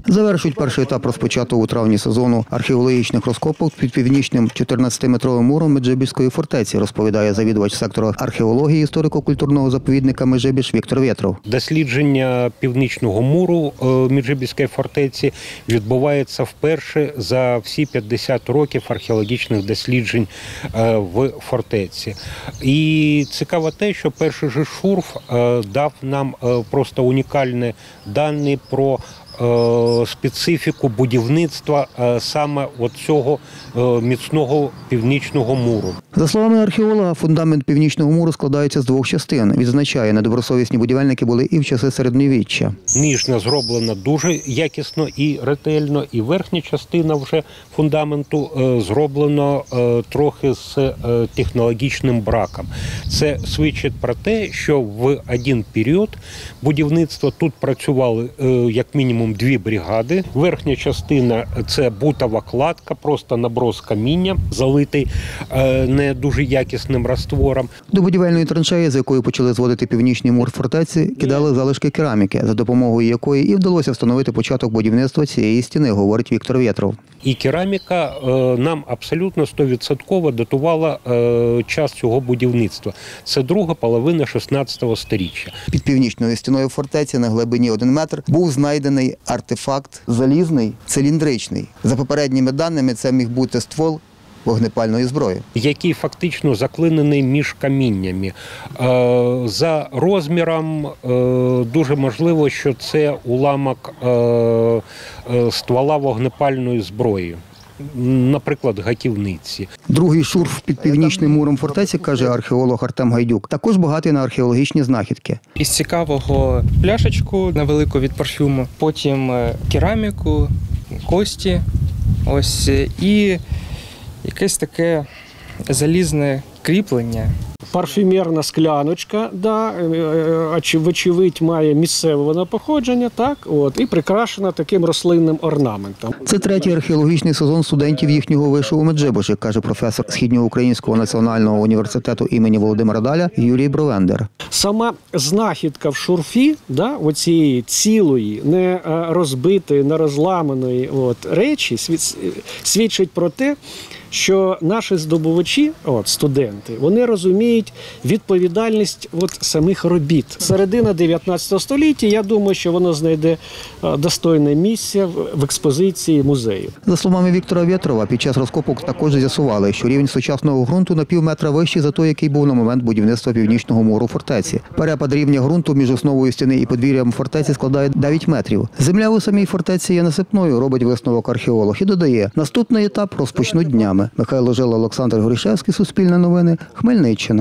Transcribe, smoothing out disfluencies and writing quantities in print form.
Завершують перший етап розпочатого у травні сезону археологічних розкопок під північним 14-метровим муром Меджибіжської фортеці, розповідає завідувач сектору археології історико-культурного заповідника Меджибіж Віктор Вєтров. Дослідження північного муру Меджибіжської фортеці відбувається вперше за всі 50 років археологічних досліджень в фортеці. І цікаво те, що перший же шурф дав нам просто унікальні дані про специфіку будівництва саме цього міцного північного муру. За словами археолога, фундамент північного муру складається з двох частин. Відзначає, недобросовісні будівельники були і в часи середньовіччя. Нижня зроблена дуже якісно і ретельно, і верхня частина вже фундаменту зроблена трохи з технологічним браком. Це свідчить про те, що в один період будівництва тут працювали як мінімум дві бригади. Верхня частина – це бутова кладка, просто наброс каміння, залитий не дуже якісним раствором. До будівельної траншеї, з якої почали зводити північний мур фортеці, кидали залишки кераміки, за допомогою якої і вдалося встановити початок будівництва цієї стіни, говорить Віктор Вєтров. І кераміка нам абсолютно 100% датувала час цього будівництва. Це друга половина 16-го сторіччя. Під північною стіною фортеці на глибині 1 метр був знайдений артефакт залізний, циліндричний. За попередніми даними, це міг бути ствол вогнепальної зброї, який фактично заклинений між каміннями. За розміром дуже можливо, що це уламок ствола вогнепальної зброї. Наприклад, гаківниці. Другий шурф під північним муром фортеці, каже археолог Артем Гайдюк, також багатий на археологічні знахідки. Із цікавого пляшечку невелику від парфюму, потім кераміку, кості, і якесь таке залізне кріплення. Парфюмерна скляночка, вочевидь, має місцеве походження, і прикрашена таким рослинним орнаментом. Це третій археологічний сезон студентів їхнього вишу у Меджибіжі, каже професор Східноукраїнського національного університету імені Володимира Даля Юрій Бровендер. Сама знахідка в шурфі, оцієї цілої, не розбитої, не розламаної речі, свідчить про те, що наші здобувачі, студенти, вони розуміють відповідальність самих робіт. Середина 19 століття, я думаю, що воно знайде достойне місце в експозиції музею. За словами Віктора Вєтрова, під час розкопок також з'ясували, що рівень сучасного ґрунту на півметра вищий за той, який був на момент будівництва північного муру фортеці. Перепад рівня ґрунту між основою стіни і подвір'ям фортеці складає 9 метрів. Земля у самій фортеці є насипною, робить висновок археолог і додає, наступний етап розпочнуть днями. Михайло Жила, Олександр Горішевський, Суспільне новини, Хмельниччина.